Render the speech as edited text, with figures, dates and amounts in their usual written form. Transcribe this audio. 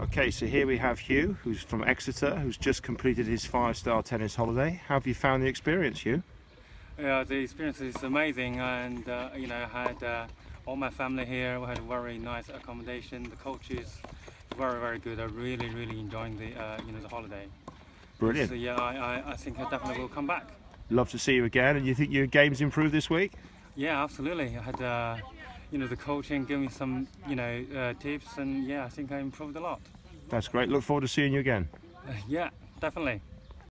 Okay, so here we have Hugh, who's from Exeter, who's just completed his 5-star tennis holiday. How have you found the experience, Hugh? Yeah, the experience is amazing, and I had all my family here. We had a very nice accommodation. The coach is very good. I really enjoying the holiday. Brilliant. So yeah, I think I definitely will come back. Love to see you again. And you think your game's improved this week? Yeah, absolutely. I had the coaching give me some tips, and yeah, I think I improved a lot. That's great. Look forward to seeing you again. Yeah, definitely.